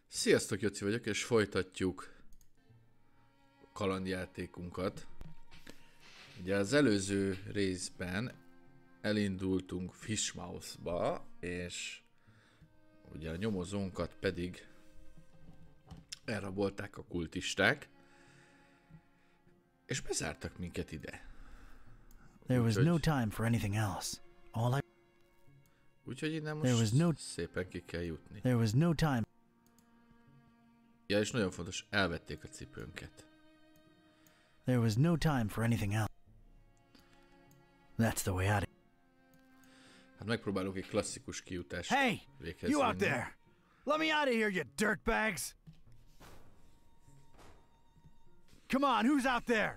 Sziasztok, Joci vagyok, és folytatjuk a kalandjátékunkat. Ugye az előző részben elindultunk Fishmouth-ba, és ugye a nyomozónkat pedig elrabolták a kultisták, és bezártak minket ide. There was no time for anything else. Úgyhogy innen most szépen ki kell jutni. There was no time. Ja, és nagyon fontos, elvették a cipőnket. There was no time for anything else. That's the way out. Hát megpróbálunk egy klasszikus kijutást Hey, véghez you out vinni. there! Let me out of here, you dirtbags! Come on, who's out there?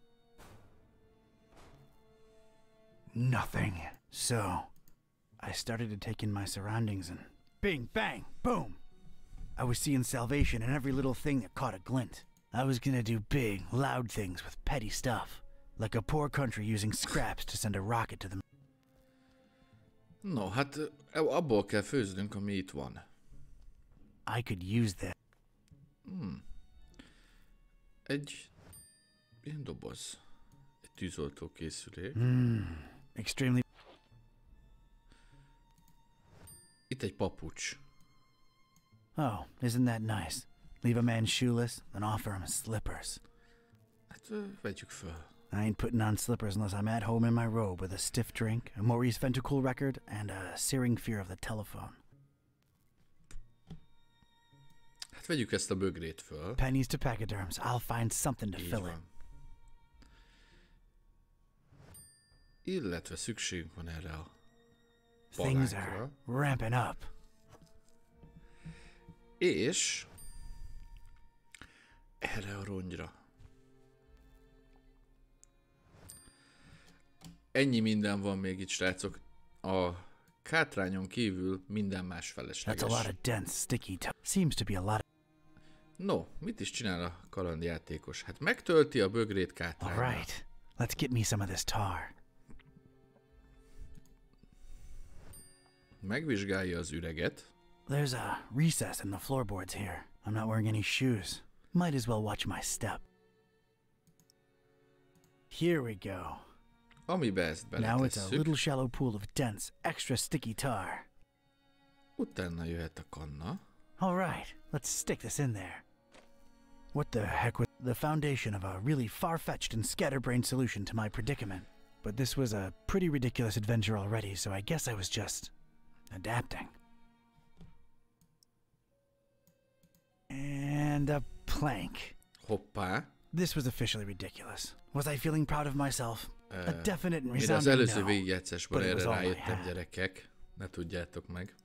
Nothing. So, I started to take in my surroundings and bing, bang, boom! I was seeing salvation in every little thing that caught a glint. I was gonna do big, loud things with petty stuff, like a poor country using scraps to send a rocket to the... No, hát abból kell főznünk, ami itt van. I could use that. Egy ilyen doboz. Egy tűzoltó készülék. Extremely... Itt egy papucs. Oh, isn't that nice? Leave a man shoeless, then offer him slippers. Hát vegyük föl. I ain't putting on slippers unless I'm at home in my robe with a stiff drink, a Maurice Ventacool record, and a searing fear of the telephone. Hát vegyük ezt a bögrét föl. Pennies to pachyderms. I'll find something to Így fill it. van. Illetve szükségünk van erre a Things are palánkra. ramping up. És erre a rongyra. Ennyi minden van még itt, srácok. A kátrányon kívül minden más That's a lot felesleges. of dense, sticky seems to be a lot of... No, mit is csinál a kalandjátékos? Hát megtölti a bögrét kátrányra. All right, let's get me some of this tar. Megvizsgálja az üreget. There's a recess in the floorboards here. I'm not wearing any shoes. Might as well watch my step. Here we go. Amibe ezt Now it's a beletesszük. little shallow pool of dense, extra sticky tar. Utána jöhet a kanna. All right, let's stick this in there. What the heck was the foundation of a really far-fetched and scatterbrained solution to my predicament? But this was a pretty ridiculous adventure already, so I guess I was just adapting. And a plank. Hoppá. This was officially ridiculous. Was I feeling proud of myself? A definite and Mire az resounding előző no. végigjátszásban But it erre was all I rájöttem, had. gyerekek. Ne tudjátok meg.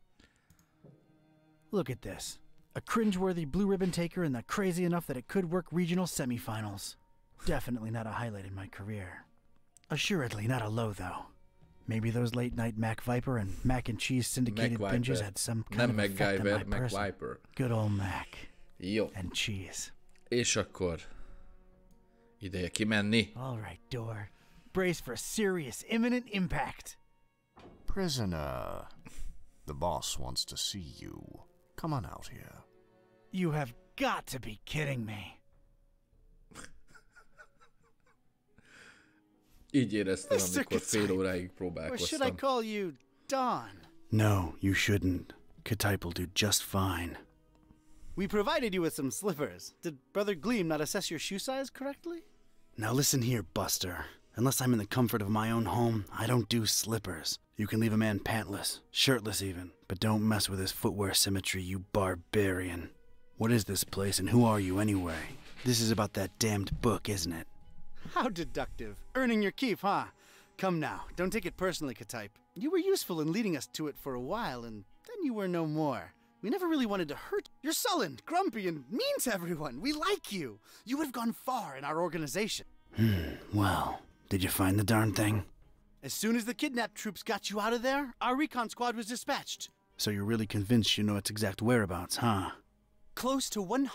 Look at this. A cringeworthy blue ribbon taker and the crazy enough that it could work regional semifinals. Definitely not a highlight in my career. Assuredly not a low, though. Maybe those late night Mac Viper and mac and cheese syndicated MacViper. binges had some kind Nem of effect on MacGyver, my person. MacViper. Good old Mac Jó. and cheese. És akkor ideje kimenni. All right, door. Brace for serious, imminent impact. Prisoner, the boss wants to see you. Come on out here. You have got to be kidding me. Így éreztem, Mr. amikor fél Katype. óráig Or should I próbálkoztam. call you Don? No, you shouldn't. Katype will do just fine. We provided you with some slippers. Did Brother Gleam not assess your shoe size correctly? Now listen here, Buster. Unless I'm in the comfort of my own home, I don't do slippers. You can leave a man pantless, shirtless even, but don't mess with his footwear symmetry, you barbarian. What is this place and who are you anyway? This is about that damned book, isn't it? How deductive. Earning your keep, huh? Come now, don't take it personally, Katype. You were useful in leading us to it for a while, and then you were no more. We never really wanted to hurt. You're sullen, grumpy, and mean to everyone. We like you. You would have gone far in our organization. Well, did you find the darn thing? As soon as the kidnapped troops got you out of there, our recon squad was dispatched. So you're really convinced you know its exact whereabouts, huh? Close to 100.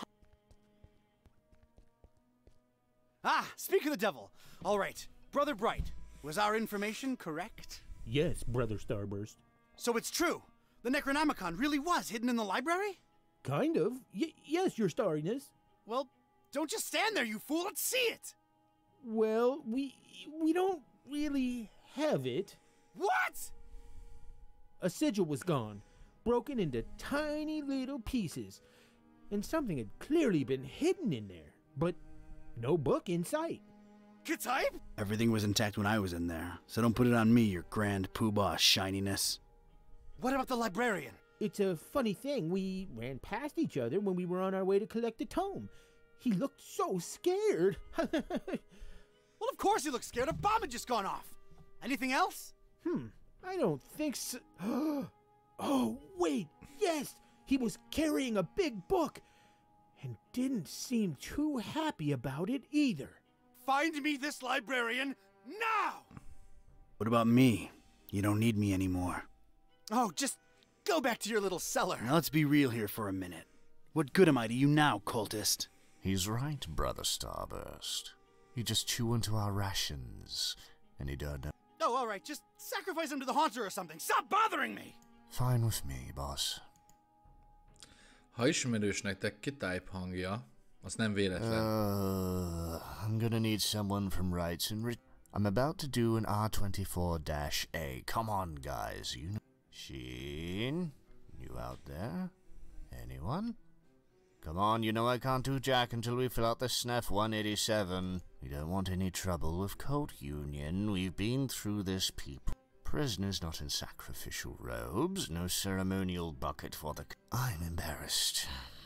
Ah, speak of the devil. All right, Brother Bright, was our information correct? Yes, Brother Starburst. So it's true. The Necronomicon really was hidden in the library? Kind of. Yes, Your Starriness. Well, don't just stand there, you fool. Let's see it. Well, we don't really have it. What? A sigil was gone, broken into tiny little pieces, and something had clearly been hidden in there, but no book in sight. Katype? Everything was intact when I was in there, so don't put it on me, your grand poobah shininess. What about the librarian? It's a funny thing. We ran past each other when we were on our way to collect the tome. He looked so scared. Well, of course he looks scared. A bomb had just gone off. Anything else? I don't think so. Oh, wait. Yes, he was carrying a big book and didn't seem too happy about it either. Find me this librarian now! What about me? You don't need me anymore. Oh, just go back to your little cellar. Now let's be real here for a minute. What good am I to you now, cultist? He's right, Brother Starburst. You just chew into our rations, and he don't know. Oh, all right. Just sacrifice him to the Haunter or something. Stop bothering me! Fine with me, boss. Ha ismerős nektek Katype hangja, az nem véletlen. I'm gonna need someone from Rights and I'm about to do an R24-A. Come on, guys. You know. Sheen? You out there? Anyone? Come on, you know I can't do jack until we fill out the SNF 187. We don't want any trouble with Coat Union. We've been through this, people. Prisoners not in sacrificial robes. No ceremonial bucket for the... I'm embarrassed.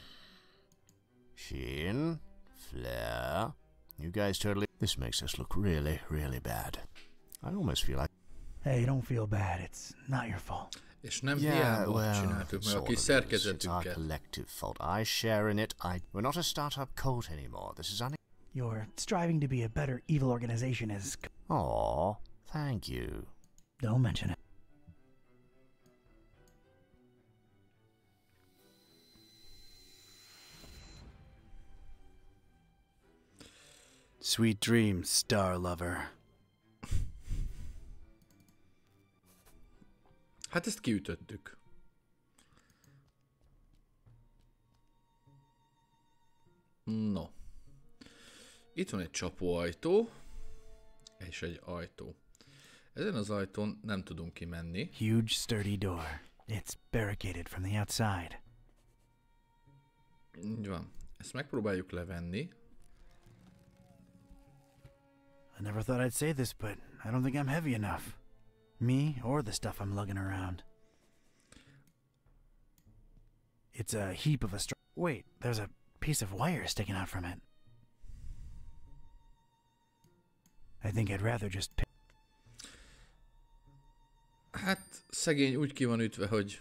Sheen? Flair? You guys totally... This makes us look really, really bad. I almost feel like... Hey, don't feel bad. It's not your fault. És nem hiába csináltuk meg a kis It's our szerkezetünket. collective fault. I share in it. We're not a startup cult anymore. This is Your striving to be a better evil organization is... Aw, thank you. Don't mention it. Sweet dreams, star lover. Hát ezt kiütöttük. No. Itt van egy csapóajtó, és egy ajtó. Ezen az ajtón nem tudunk kimenni. Huge, sturdy door. It's barricaded from the outside. Így van. Ezt megpróbáljuk levenni. I never thought I'd say this, but I don't think I'm heavy enough. Me or the stuff I'm lugging around. It's a heap of a Wait, there's a piece of wire sticking out from it. I think I'd rather just pick... Hát szegény úgy ki van ütve, hogy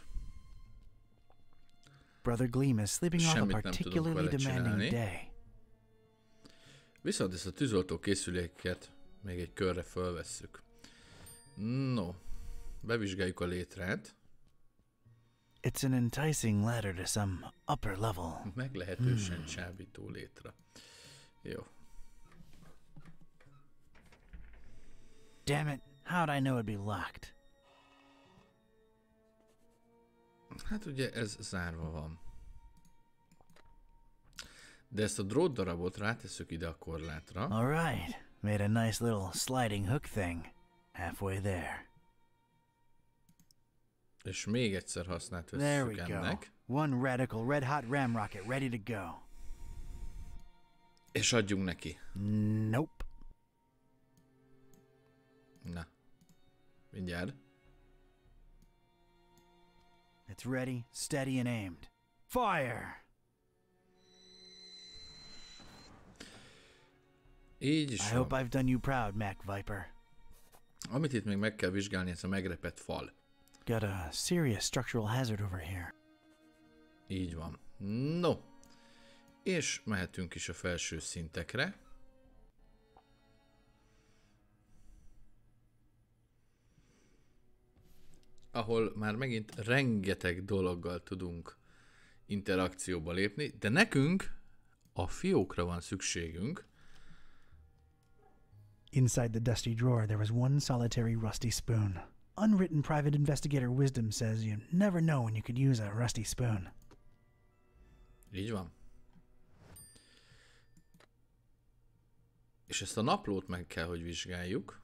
Brother Gleam is sleeping off a semmit nem tudunk particularly vele demanding csinálni. day. Viszont ezt a tűzoltó készüléket még egy körre fölvesszük. No, bevizsgáljuk a létrát. It's an enticing ladder to some upper level. Meglehetősen csábító létre. Jó. Damn it, how'd I know it'd be locked? Hát ugye ez zárva van. De ezt a drót darabot rátesszük ide a korlátra. All right, made a nice little sliding hook thing. Halfway there. És még egyszer használt There vesszük we go. ennek. One radical red-hot ram rocket ready to go. És adjunk neki. Nope. Na. Mindjárt. It's ready, steady, and aimed. Fire! Így is I van. hope I've done you proud, Mac Viper. Amit itt még meg kell vizsgálni, ez a megrepett fal. Got a serious structural hazard over here. Így van. No. És mehetünk is a felső szintekre. Ahol már megint rengeteg dologgal tudunk interakcióba lépni, de nekünk a fiókra van szükségünk. Inside the dusty drawer, there was one solitary rusty spoon. Unwritten private investigator wisdom says you never know when you could use a rusty spoon. Így van. És ezt a naplót meg kell, hogy vizsgáljuk.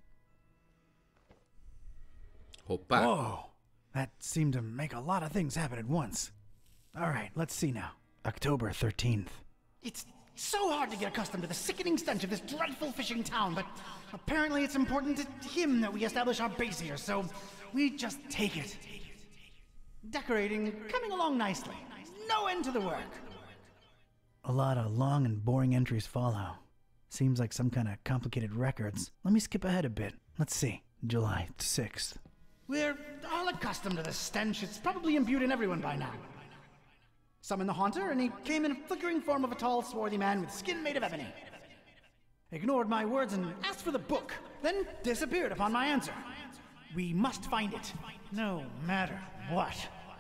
Hoppá! Whoa! That seemed to make a lot of things happen at once. All right, let's see now. October 13th. It's so hard to get accustomed to the sickening stench of this dreadful fishing town, but apparently it's important to him that we establish our base here, so we just take it. Decorating coming along nicely. No end to the work. A lot of long and boring entries follow. Seems like some kind of complicated records. Let me skip ahead a bit. Let's see. July 6th. We're all accustomed to the stench. It's probably imbued in everyone by now. Summoned the Haunter, and he came in a flickering form of a tall, swarthy man with skin made of ebony. Ignored my words and asked for the book, then disappeared upon my answer. We must find it, no matter what.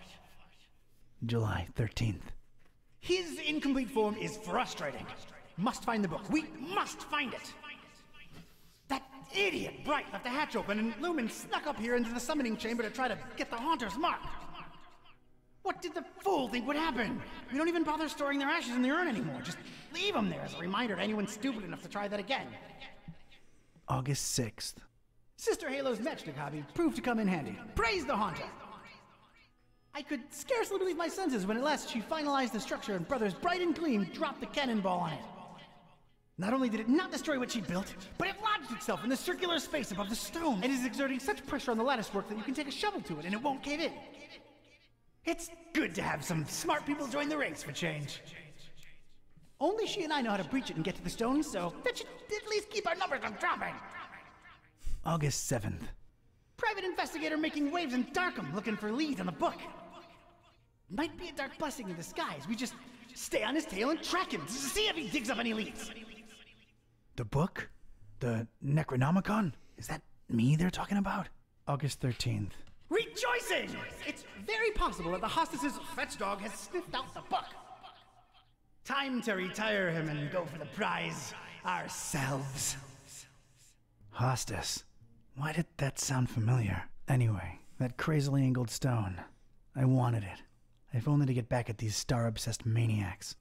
July 13th. His incomplete form is frustrating. Must find the book. We must find it. That idiot Bright left the hatch open, and Lumen snuck up here into the summoning chamber to try to get the Haunter's mark. What did the fool think would happen? We don't even bother storing their ashes in the urn anymore. Just leave them there as a reminder to anyone stupid enough to try that again. August 6th. Sister Halo's matchstick hobby proved to come in handy. Praise the Haunter! I could scarcely believe my senses when at last she finalized the structure and Brothers Bright and Gleam dropped the cannonball on it. Not only did it not destroy what she built, but it lodged itself in the circular space above the stone and is exerting such pressure on the lattice work that you can take a shovel to it and it won't cave in. It's good to have some smart people join the ranks for change. Only she and I know how to breach it and get to the stone, so that should at least keep our numbers from dropping. August 7th. Private investigator making waves in Darkham looking for leads on the book. Might be a dark blessing in disguise. We just stay on his tail and track him to see if he digs up any leads. The book? The Necronomicon? Is that me they're talking about? August 13th. Rejoicing! It's very possible that the hostess's fetch dog has sniffed out the book. Time to retire him and go for the prize ourselves. Hostess. Why did that sound familiar? Anyway, that crazily angled stone. I wanted it. If only to get back at these star-obsessed maniacs.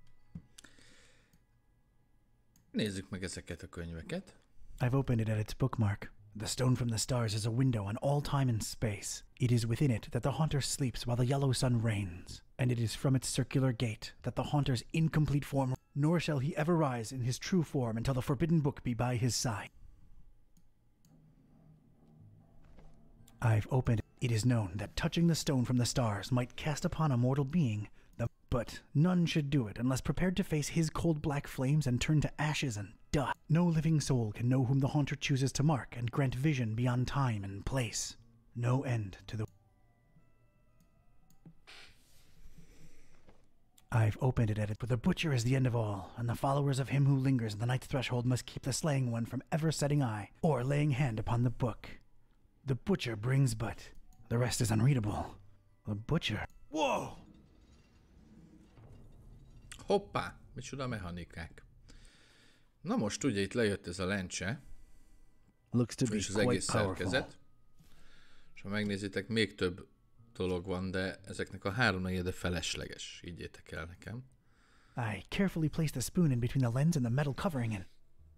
Nézzük meg ezeket a könyveket. I've opened it at its bookmark. The stone from the stars is a window on all time and space. It is within it that the Haunter sleeps while the yellow sun reigns. And it is from its circular gate that the Haunter's incomplete form, nor shall he ever rise in his true form until the forbidden book be by his side. I've opened it. It is known that touching the stone from the stars might cast upon a mortal being but none should do it unless prepared to face his cold black flames and turn to ashes and dust. No living soul can know whom the Haunter chooses to mark and grant vision beyond time and place. No end to the... I've opened it at it, for the butcher is the end of all, and the followers of him who lingers in the night's threshold must keep the slaying one from ever setting eye, or laying hand upon the book. The butcher brings but... The rest is unreadable. The butcher... Whoa! Hoppá! Micsoda mechanikák. Na most ugye itt lejött ez a lencse, Looks to be és az quite egész powerful. szerkezet. És ha megnézitek, még több dolog van, de ezeknek a 3/4 felesleges. Higgyétek el nekem. I carefully placed the spoon in between the lens and the metal covering it.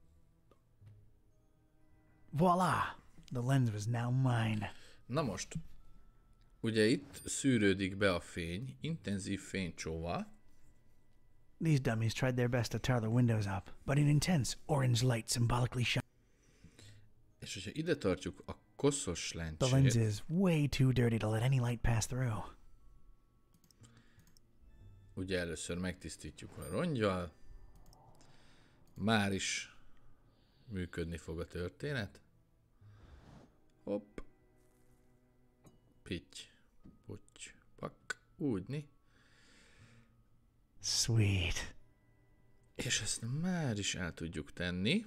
Voila! The lens was now mine. Na most, ugye itt szűrődik be a fény, intenzív fénycsóval. These dummies tried their best to tar the windows up, but an intense orange light symbolically shone. És hogyha ide tartjuk a koszos The lens lencsét, is way too dirty to let any light pass through. ugye először megtisztítjuk a rongyal, már is működni fog a történet. Hopp. Pitty. Putty. Pak. Úgyni. Sweet. És ezt már is el tudjuk tenni.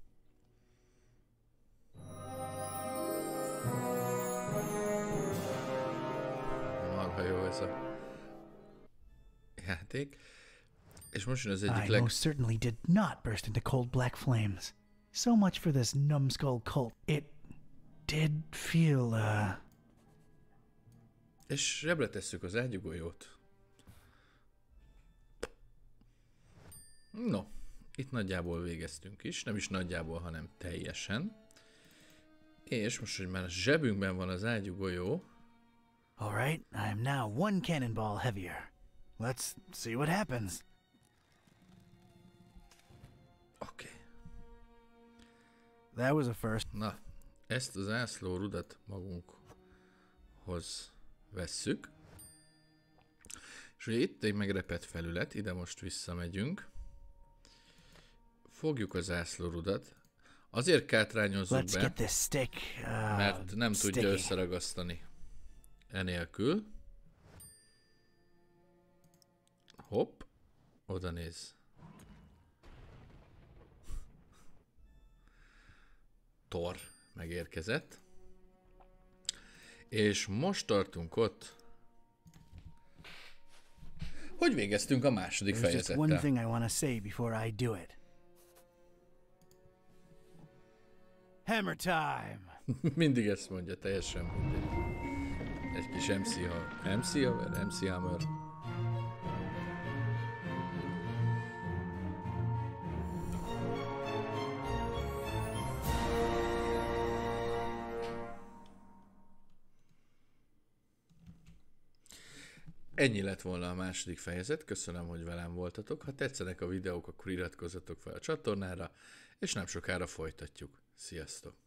Marha jó ez a játék. És most jön az egyik I most certainly did not burst into cold black flames. So much for this numbskull cult. It did feel, És zsebre tesszük az ágyugójót. No, itt nagyjából végeztünk is, nem is nagyjából, hanem teljesen. És most, hogy már a zsebünkben van az ágyúgolyó. Alright, I am now 1 cannonball heavier. Let's see what happens. Oké. That was a first. Na, ezt az ászlórudat magunkhoz vesszük. És ugye itt egy megrepett felület, ide most visszamegyünk. Fogjuk az ászlórudat. Azért kátrányozzuk Let's be, get this stick. mert nem tudja sticky. összeragasztani enélkül. Hopp, oda néz. Thor megérkezett. És most tartunk ott, hogy végeztünk a második There's just one fejezettel. thing I want to say before I do it. Hammer time! Mindig ezt mondja, teljesen mindegy. Egy kis MC Hammer. Ennyi lett volna a második fejezet, köszönöm, hogy velem voltatok. Ha tetszenek a videók, akkor iratkozzatok fel a csatornára, és nem sokára folytatjuk. Sziasztok!